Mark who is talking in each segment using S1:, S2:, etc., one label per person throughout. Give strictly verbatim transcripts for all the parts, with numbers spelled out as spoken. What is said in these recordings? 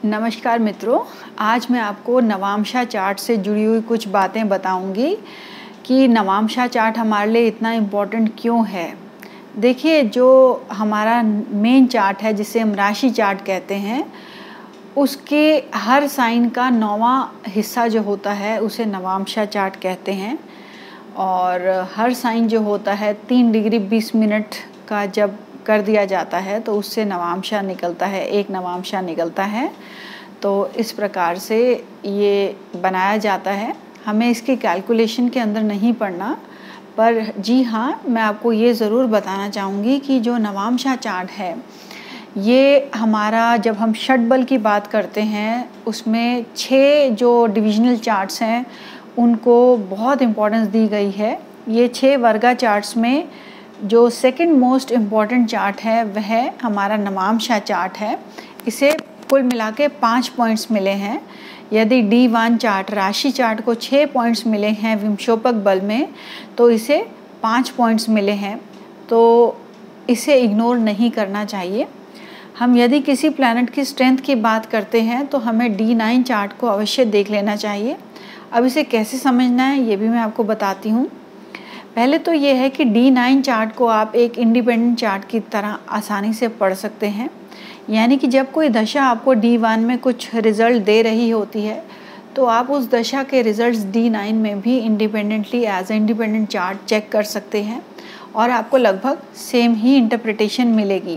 S1: नमस्कार मित्रों, आज मैं आपको नवांशा चार्ट से जुड़ी हुई कुछ बातें बताऊंगी कि नवांशा चार्ट हमारे लिए इतना इम्पोर्टेंट क्यों है। देखिए, जो हमारा मेन चार्ट है जिसे हम राशि चार्ट कहते हैं, उसके हर साइन का नौवां हिस्सा जो होता है उसे नवांशा चार्ट कहते हैं। और हर साइन जो होता है तीन डिग्री बीस मिनट का जब कर दिया जाता है तो उससे नवांशा निकलता है, एक नवांशा निकलता है। तो इस प्रकार से ये बनाया जाता है। हमें इसकी कैलकुलेशन के अंदर नहीं पढ़ना, पर जी हाँ, मैं आपको ये ज़रूर बताना चाहूँगी कि जो नवांशा चार्ट है ये हमारा, जब हम षटबल की बात करते हैं उसमें छः जो डिविजनल चार्ट्स हैं उनको बहुत इम्पोर्टेंस दी गई है। ये छः वर्गा चार्ट्स में जो सेकंड मोस्ट इम्पॉर्टेंट चार्ट है वह हमारा नवांशा चार्ट है। इसे कुल मिला के पाँच पॉइंट्स मिले हैं। यदि डी वन चार्ट, राशि चार्ट को छः पॉइंट्स मिले हैं विमशोपक बल में, तो इसे पाँच पॉइंट्स मिले हैं। तो इसे इग्नोर नहीं करना चाहिए। हम यदि किसी प्लैनेट की स्ट्रेंथ की बात करते हैं तो हमें डी नाइन चार्ट को अवश्य देख लेना चाहिए। अब इसे कैसे समझना है ये भी मैं आपको बताती हूँ। पहले तो ये है कि डी नाइन चार्ट को आप एक इंडिपेंडेंट चार्ट की तरह आसानी से पढ़ सकते हैं। यानी कि जब कोई दशा आपको डी वन में कुछ रिज़ल्ट दे रही होती है तो आप उस दशा के रिज़ल्ट्स डी नाइन में भी independently as a independent chart check कर सकते हैं और आपको लगभग सेम ही इंटरप्रिटेशन मिलेगी।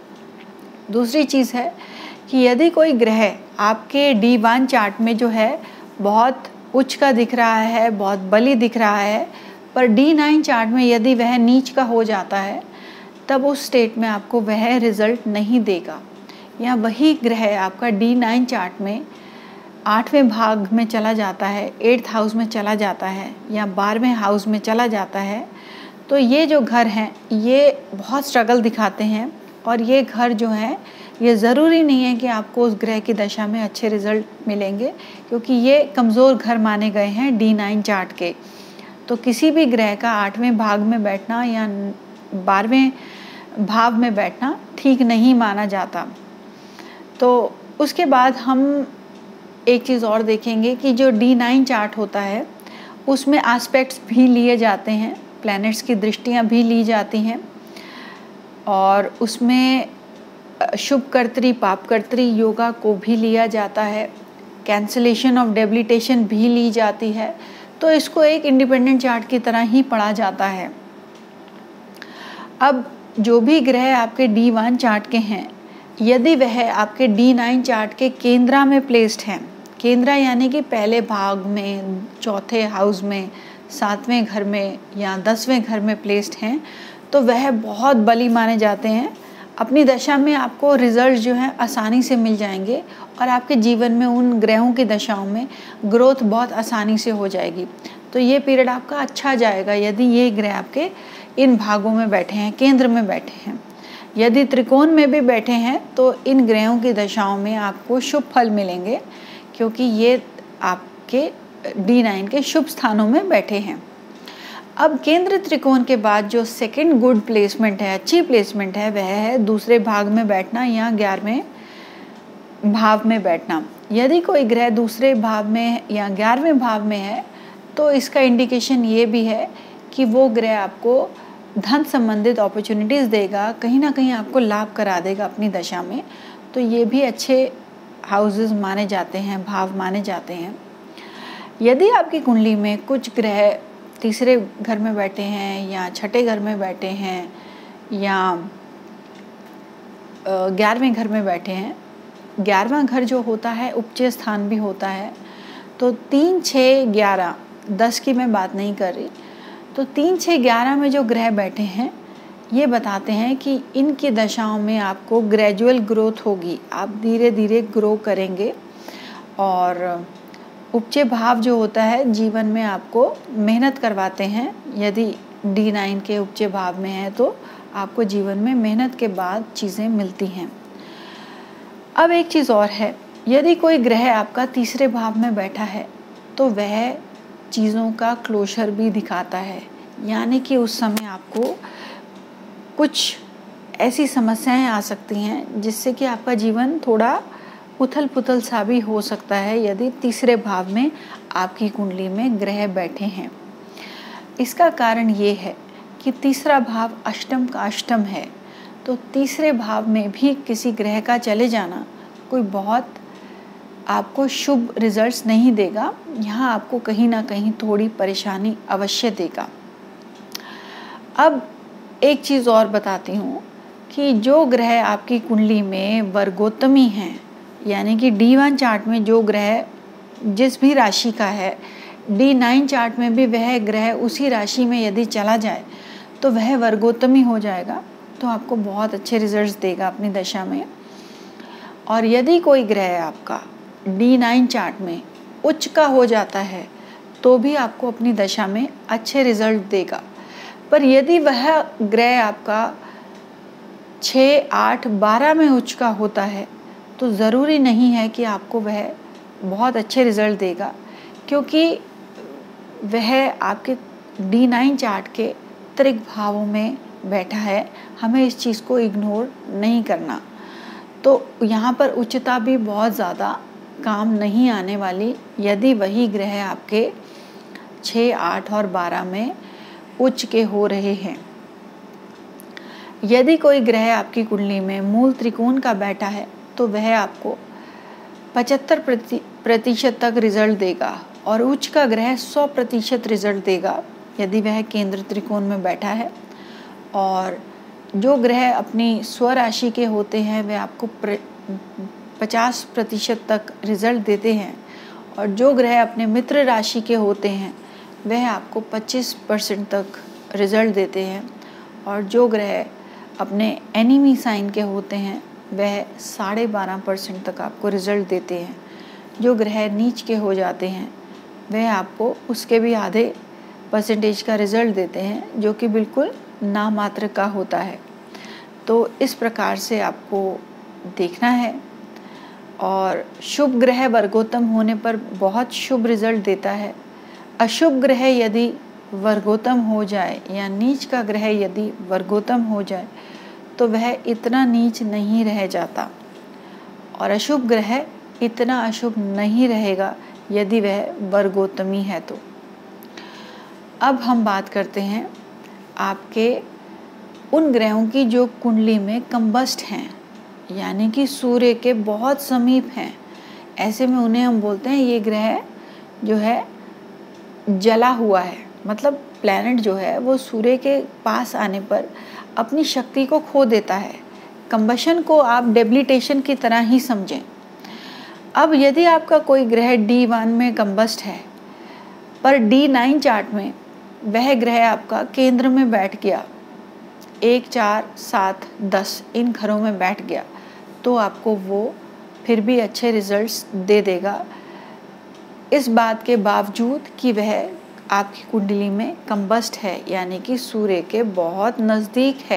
S1: दूसरी चीज़ है कि यदि कोई ग्रह आपके डी वन चार्ट में जो है बहुत उच्च का दिख रहा है, बहुत बली दिख रहा है, पर डी नाइन चार्ट में यदि वह नीच का हो जाता है तब उस स्टेट में आपको वह रिज़ल्ट नहीं देगा। या वही ग्रह आपका डी नाइन चार्ट में आठवें भाग में चला जाता है, एट्थ हाउस में चला जाता है या बारहवें हाउस में चला जाता है, तो ये जो घर हैं ये बहुत स्ट्रगल दिखाते हैं। और ये घर जो है ये ज़रूरी नहीं है कि आपको उस ग्रह की दशा में अच्छे रिज़ल्ट मिलेंगे, क्योंकि ये कमज़ोर घर माने गए हैं डी नाइन चार्ट के। तो किसी भी ग्रह का आठवें भाग में बैठना या बारहवें भाव में बैठना ठीक नहीं माना जाता। तो उसके बाद हम एक चीज़ और देखेंगे कि जो डी नाइन चार्ट होता है उसमें एस्पेक्ट्स भी लिए जाते हैं, प्लैनेट्स की दृष्टियां भी ली जाती हैं, और उसमें शुभ कर्तरी पाप कर्तरी योगा को भी लिया जाता है, कैंसलेशन ऑफ डेबिलिटेशन भी ली जाती है। तो इसको एक इंडिपेंडेंट चार्ट की तरह ही पढ़ा जाता है। अब जो भी ग्रह आपके डी वन चार्ट के हैं, यदि वह आपके डी नाइन चार्ट के केंद्रा में प्लेस्ड हैं, केंद्रा यानी कि पहले भाग में, चौथे हाउस में, सातवें घर में या दसवें घर में प्लेस्ड हैं, तो वह बहुत बली माने जाते हैं। अपनी दशा में आपको रिजल्ट जो है आसानी से मिल जाएंगे और आपके जीवन में उन ग्रहों की दशाओं में ग्रोथ बहुत आसानी से हो जाएगी। तो ये पीरियड आपका अच्छा जाएगा यदि ये ग्रह आपके इन भागों में बैठे हैं, केंद्र में बैठे हैं। यदि त्रिकोण में भी बैठे हैं तो इन ग्रहों की दशाओं में आपको शुभ फल मिलेंगे, क्योंकि ये आपके डी नाइन के शुभ स्थानों में बैठे हैं। अब केंद्र त्रिकोण के बाद जो सेकंड गुड प्लेसमेंट है, अच्छी प्लेसमेंट है, वह है दूसरे भाग में बैठना या ग्यारहवें भाव में बैठना। यदि कोई ग्रह दूसरे भाव में या ग्यारहवें भाव में है तो इसका इंडिकेशन ये भी है कि वो ग्रह आपको धन संबंधित अपॉर्चुनिटीज़ देगा, कहीं ना कहीं आपको लाभ करा देगा अपनी दशा में। तो ये भी अच्छे हाउसेस माने जाते हैं, भाव माने जाते हैं। यदि आपकी कुंडली में कुछ ग्रह तीसरे घर में बैठे हैं या छठे घर में बैठे हैं या ग्यारहवें घर में बैठे हैं, ग्यारहवां घर जो होता है उपचय स्थान भी होता है। तो तीन छः ग्यारह, दस की मैं बात नहीं कर रही, तो तीन छः ग्यारह में जो ग्रह बैठे हैं ये बताते हैं कि इनकी दशाओं में आपको ग्रेजुअल ग्रोथ होगी, आप धीरे धीरे ग्रो करेंगे। और उपचय भाव जो होता है जीवन में आपको मेहनत करवाते हैं। यदि डी नाइन के उपचय भाव में है तो आपको जीवन में मेहनत के बाद चीज़ें मिलती हैं। अब एक चीज़ और है, यदि कोई ग्रह आपका तीसरे भाव में बैठा है तो वह चीज़ों का क्लोजर भी दिखाता है। यानी कि उस समय आपको कुछ ऐसी समस्याएं आ सकती हैं जिससे कि आपका जीवन थोड़ा उथल पुथल सा भी हो सकता है यदि तीसरे भाव में आपकी कुंडली में ग्रह बैठे हैं। इसका कारण ये है कि तीसरा भाव अष्टम का अष्टम है, तो तीसरे भाव में भी किसी ग्रह का चले जाना कोई बहुत आपको शुभ रिजल्ट्स नहीं देगा। यहाँ आपको कहीं ना कहीं थोड़ी परेशानी अवश्य देगा। अब एक चीज़ और बताती हूँ कि जो ग्रह आपकी कुंडली में वर्गोत्तमी हैं, यानी कि डी वन चार्ट में जो ग्रह जिस भी राशि का है, डी नाइन चार्ट में भी वह ग्रह उसी राशि में यदि चला जाए तो वह वर्गोत्तमी हो जाएगा, तो आपको बहुत अच्छे रिजल्ट्स देगा अपनी दशा में। और यदि कोई ग्रह आपका डी नाइन चार्ट में उच्च का हो जाता है तो भी आपको अपनी दशा में अच्छे रिजल्ट देगा। पर यदि वह ग्रह आपका छः आठ बारह में उच्च का होता है तो ज़रूरी नहीं है कि आपको वह बहुत अच्छे रिजल्ट देगा, क्योंकि वह आपके डी नाइन चार्ट के त्रिक भावों में बैठा है। हमें इस चीज़ को इग्नोर नहीं करना। तो यहाँ पर उच्चता भी बहुत ज़्यादा काम नहीं आने वाली यदि वही ग्रह आपके छः आठ और बारह में उच्च के हो रहे हैं। यदि कोई ग्रह आपकी कुंडली में मूल त्रिकोण का बैठा है तो वह आपको पचहत्तर प्रति प्रतिशत तक रिजल्ट देगा और उच्च का ग्रह सौ प्रतिशत रिजल्ट देगा यदि वह केंद्र त्रिकोण में बैठा है। और जो ग्रह अपनी स्वराशि के होते हैं वह आपको पचास प्रतिशत तक रिजल्ट देते हैं, और जो ग्रह अपने मित्र राशि के होते हैं वह आपको पच्चीस परसेंट तक रिजल्ट देते हैं, और जो ग्रह अपने एनिमी साइन के होते हैं वह साढ़े बारह परसेंट तक आपको रिजल्ट देते हैं। जो ग्रह नीच के हो जाते हैं वह आपको उसके भी आधे परसेंटेज का रिजल्ट देते हैं, जो कि बिल्कुल नामात्र का होता है। तो इस प्रकार से आपको देखना है। और शुभ ग्रह वर्गोत्तम होने पर बहुत शुभ रिजल्ट देता है। अशुभ ग्रह यदि वर्गोत्तम हो जाए या नीच का ग्रह यदि वर्गोत्तम हो जाए तो वह इतना नीच नहीं रह जाता, और अशुभ ग्रह इतना अशुभ नहीं रहेगा यदि वह वर्गोत्तमी है। तो अब हम बात करते हैं आपके उन ग्रहों की जो कुंडली में कंबस्ट हैं, यानी कि सूर्य के बहुत समीप हैं। ऐसे में उन्हें हम बोलते हैं ये ग्रह जो है जला हुआ है, मतलब प्लैनेट जो है वो सूर्य के पास आने पर अपनी शक्ति को खो देता है। कंबशन को आप डेबिलिटेशन की तरह ही समझें। अब यदि आपका कोई ग्रह डी वन में कंबस्ट है पर डी नाइन चार्ट में वह ग्रह आपका केंद्र में बैठ गया, एक चार सात दस इन घरों में बैठ गया, तो आपको वो फिर भी अच्छे रिजल्ट्स दे देगा, इस बात के बावजूद कि वह आपकी कुंडली में कंबस्ट है, यानी कि सूर्य के बहुत नज़दीक है।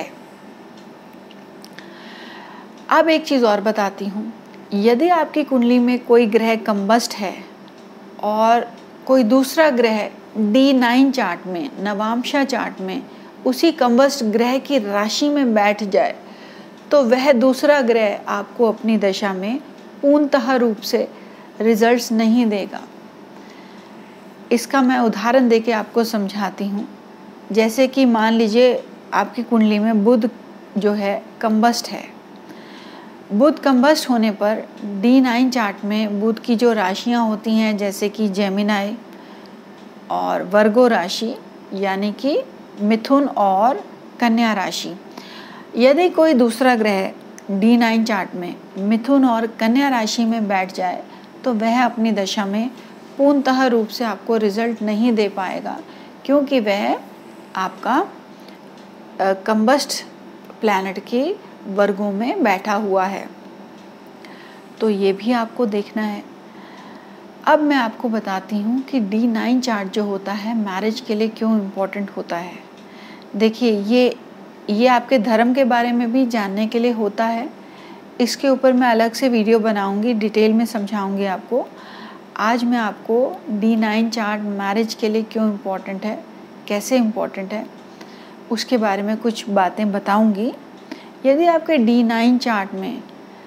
S1: अब एक चीज़ और बताती हूँ, यदि आपकी कुंडली में कोई ग्रह कंबस्ट है और कोई दूसरा ग्रह डी नाइन चार्ट में, नवांशा चार्ट में उसी कंबस्ट ग्रह की राशि में बैठ जाए तो वह दूसरा ग्रह आपको अपनी दशा में पूर्णतः रूप से रिजल्ट्स नहीं देगा। इसका मैं उदाहरण देके आपको समझाती हूँ। जैसे कि मान लीजिए आपकी कुंडली में बुध जो है कंबस्ट है। बुध कंबस्ट होने पर डी नाइन चार्ट में बुध की जो राशियाँ होती हैं जैसे कि जेमिनाई और वर्गो राशि, यानी कि मिथुन और कन्या राशि, यदि कोई दूसरा ग्रह डी नाइन चार्ट में मिथुन और कन्या राशि में बैठ जाए तो वह अपनी दशा में पूर्णतः रूप से आपको रिजल्ट नहीं दे पाएगा, क्योंकि वह आपका कंबस्ट प्लैनेट के वर्गों में बैठा हुआ है। तो ये भी आपको देखना है। अब मैं आपको बताती हूँ कि डी नाइन चार्ट जो होता है मैरिज के लिए क्यों इम्पोर्टेंट होता है। देखिए ये ये आपके धर्म के बारे में भी जानने के लिए होता है। इसके ऊपर मैं अलग से वीडियो बनाऊंगी, डिटेल में समझाऊंगी आपको। आज मैं आपको डी नाइन चार्ट मैरिज के लिए क्यों इम्पोर्टेंट है, कैसे इम्पोर्टेंट है, उसके बारे में कुछ बातें बताऊंगी। यदि आपके डी नाइन चार्ट में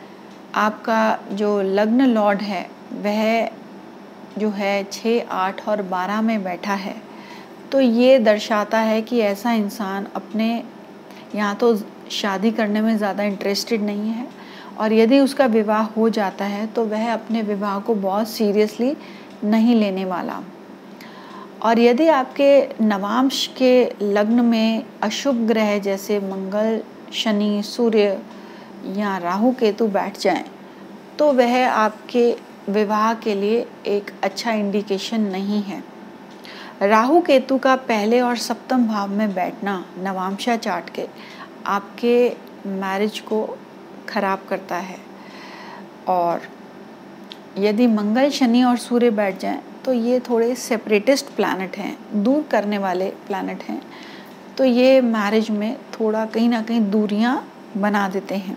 S1: आपका जो लग्न लॉर्ड है वह जो है छः, आठ और बारह में बैठा है, तो ये दर्शाता है कि ऐसा इंसान अपने यहाँ तो शादी करने में ज़्यादा इंटरेस्टेड नहीं है, और यदि उसका विवाह हो जाता है तो वह अपने विवाह को बहुत सीरियसली नहीं लेने वाला। और यदि आपके नवांश के लग्न में अशुभ ग्रह जैसे मंगल, शनि, सूर्य या राहु केतु बैठ जाएं, तो वह आपके विवाह के लिए एक अच्छा इंडिकेशन नहीं है। राहु केतु का पहले और सप्तम भाव में बैठना नवांशा चार्ट के आपके मैरिज को खराब करता है। और यदि मंगल, शनि और सूर्य बैठ जाएं तो ये थोड़े सेपरेटिस्ट प्लैनेट हैं, दूर करने वाले प्लैनेट हैं, तो ये मैरिज में थोड़ा कहीं ना कहीं दूरियां बना देते हैं।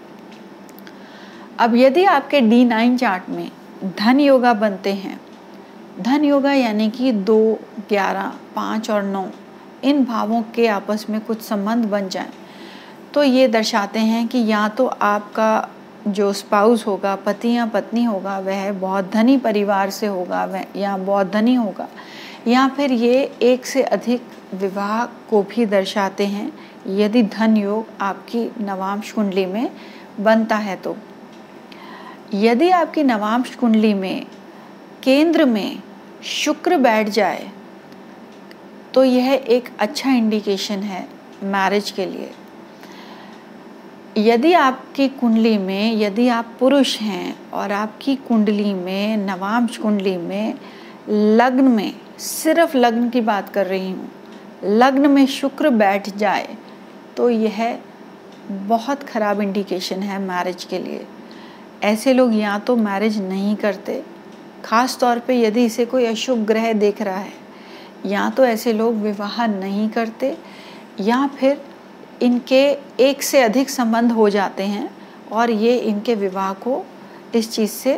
S1: अब यदि आपके डी नाइन चार्ट में धन योगा बनते हैं, धन योगा यानी कि दो, ग्यारह, पाँच और नौ इन भावों के आपस में कुछ संबंध बन जाएं, तो ये दर्शाते हैं कि या तो आपका जो स्पाउस होगा, पति या पत्नी होगा, वह बहुत धनी परिवार से होगा वह या बहुत धनी होगा, या फिर ये एक से अधिक विवाह को भी दर्शाते हैं यदि धन योग आपकी नवांश कुंडली में बनता है। तो यदि आपकी नवांश कुंडली में केंद्र में शुक्र बैठ जाए तो यह एक अच्छा इंडिकेशन है मैरिज के लिए। यदि आपकी कुंडली में, यदि आप पुरुष हैं और आपकी कुंडली में, नवांश कुंडली में लग्न में, सिर्फ लग्न की बात कर रही हूँ, लग्न में शुक्र बैठ जाए तो यह बहुत ख़राब इंडिकेशन है मैरिज के लिए। ऐसे लोग या तो मैरिज नहीं करते, ख़ास तौर पे यदि इसे कोई अशुभ ग्रह देख रहा है, या तो ऐसे लोग विवाह नहीं करते, या फिर इनके एक से अधिक संबंध हो जाते हैं और ये इनके विवाह को इस चीज़ से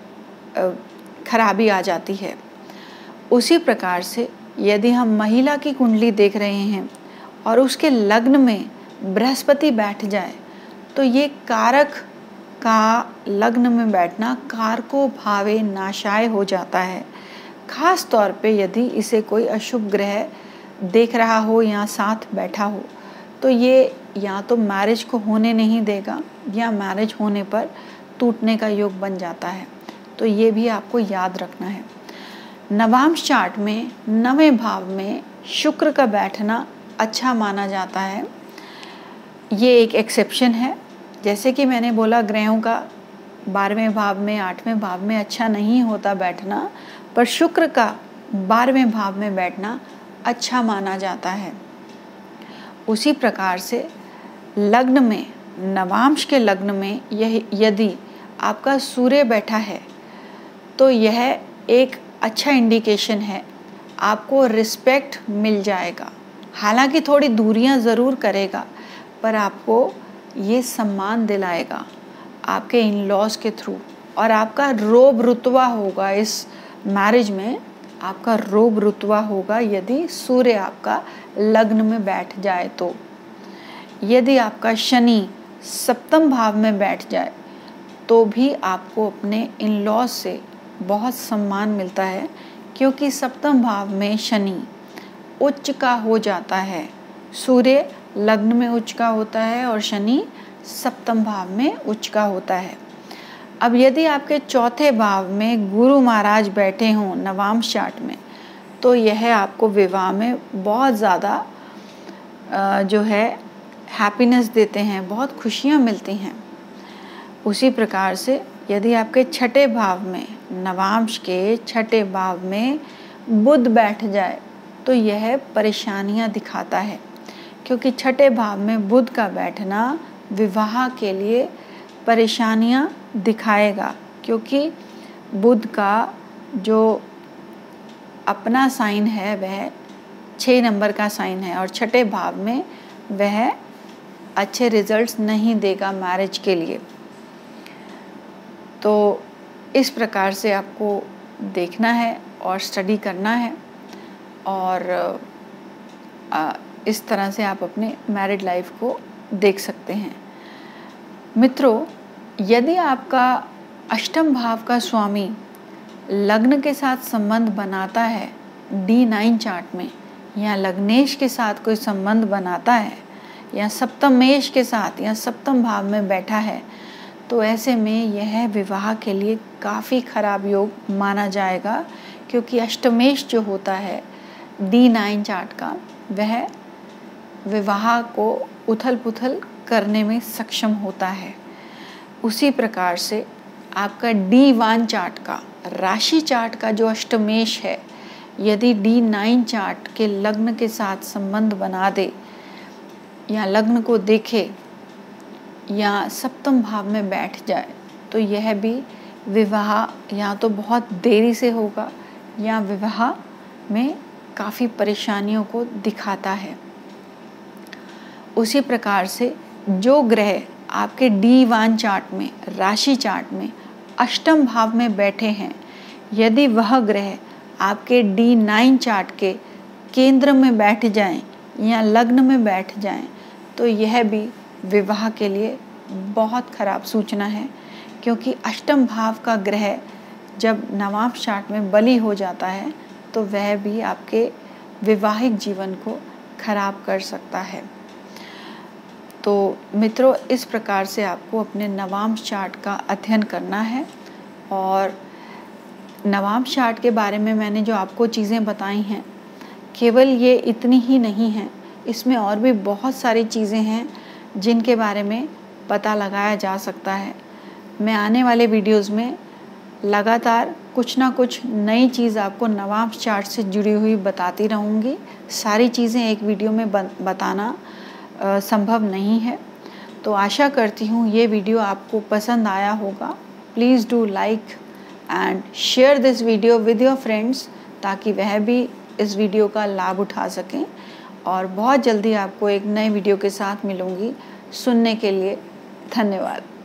S1: खराबी आ जाती है। उसी प्रकार से यदि हम महिला की कुंडली देख रहे हैं और उसके लग्न में बृहस्पति बैठ जाए तो ये कारक का लग्न में बैठना कारको भावे नाशाय हो जाता है। खास तौर पे यदि इसे कोई अशुभ ग्रह देख रहा हो या साथ बैठा हो तो ये या तो मैरिज को होने नहीं देगा या मैरिज होने पर टूटने का योग बन जाता है। तो ये भी आपको याद रखना है। नवांश चार्ट में नवें भाव में शुक्र का बैठना अच्छा माना जाता है। ये एक एक्सेप्शन है। जैसे कि मैंने बोला ग्रहों का बारहवें भाव में, आठवें भाव में अच्छा नहीं होता बैठना, पर शुक्र का बारहवें भाव में बैठना अच्छा माना जाता है। उसी प्रकार से लग्न में, नवांश के लग्न में यह यदि आपका सूर्य बैठा है तो यह एक अच्छा इंडिकेशन है, आपको रिस्पेक्ट मिल जाएगा। हालांकि थोड़ी दूरियां ज़रूर करेगा पर आपको ये सम्मान दिलाएगा आपके इन लॉज के थ्रू, और आपका रोब रुतबा होगा इस मैरिज में, आपका रोब रुतबा होगा यदि सूर्य आपका लग्न में बैठ जाए। तो यदि आपका शनि सप्तम भाव में बैठ जाए तो भी आपको अपने इन लॉज से बहुत सम्मान मिलता है, क्योंकि सप्तम भाव में शनि उच्च का हो जाता है। सूर्य लग्न में उच्च का होता है और शनि सप्तम भाव में उच्च का होता है। अब यदि आपके चौथे भाव में गुरु महाराज बैठे हों नवांश चार्ट में तो यह आपको विवाह में बहुत ज़्यादा जो है हैप्पीनेस देते हैं, बहुत खुशियाँ मिलती हैं। उसी प्रकार से यदि आपके छठे भाव में, नवांश के छठे भाव में बुध बैठ जाए तो यह परेशानियाँ दिखाता है, क्योंकि छठे भाव में बुध का बैठना विवाह के लिए परेशानियाँ दिखाएगा, क्योंकि बुध का जो अपना साइन है वह छः नंबर का साइन है और छठे भाव में वह अच्छे रिजल्ट्स नहीं देगा मैरिज के लिए। तो इस प्रकार से आपको देखना है और स्टडी करना है, और इस तरह से आप अपने मैरिड लाइफ को देख सकते हैं। मित्रों, यदि आपका अष्टम भाव का स्वामी लग्न के साथ संबंध बनाता है डी नाइन चार्ट में, या लग्नेश के साथ कोई संबंध बनाता है, या सप्तमेश के साथ या सप्तम भाव में बैठा है, तो ऐसे में यह विवाह के लिए काफ़ी खराब योग माना जाएगा, क्योंकि अष्टमेश जो होता है डी नाइन चार्ट का, वह विवाह को उथल पुथल करने में सक्षम होता है। उसी प्रकार से आपका डी वन चार्ट का, राशि चार्ट का जो अष्टमेश है, यदि डी नाइन चार्ट के लग्न के साथ संबंध बना दे, या लग्न को देखे, या सप्तम भाव में बैठ जाए, तो यह भी विवाह या तो बहुत देरी से होगा या विवाह में काफ़ी परेशानियों को दिखाता है। उसी प्रकार से जो ग्रह आपके डी वन चार्ट में, राशि चार्ट में अष्टम भाव में बैठे हैं, यदि वह ग्रह आपके डी नाइन चार्ट के केंद्र में बैठ जाएं या लग्न में बैठ जाएं, तो यह भी विवाह के लिए बहुत खराब सूचना है, क्योंकि अष्टम भाव का ग्रह जब नवांश चार्ट में बली हो जाता है तो वह भी आपके वैवाहिक जीवन को खराब कर सकता है। तो मित्रों, इस प्रकार से आपको अपने नवांश चार्ट का अध्ययन करना है। और नवांश चार्ट के बारे में मैंने जो आपको चीज़ें बताई हैं, केवल ये इतनी ही नहीं हैं, इसमें और भी बहुत सारी चीज़ें हैं जिनके बारे में पता लगाया जा सकता है। मैं आने वाले वीडियोज़ में लगातार कुछ ना कुछ नई चीज़ आपको नवांश चार्ट से जुड़ी हुई बताती रहूँगी। सारी चीज़ें एक वीडियो में बताना आ, संभव नहीं है। तो आशा करती हूँ ये वीडियो आपको पसंद आया होगा। Please do like and share this video with your friends, ताकि वह भी इस वीडियो का लाभ उठा सकें। और बहुत जल्दी आपको एक नए वीडियो के साथ मिलूँगी। सुनने के लिए धन्यवाद।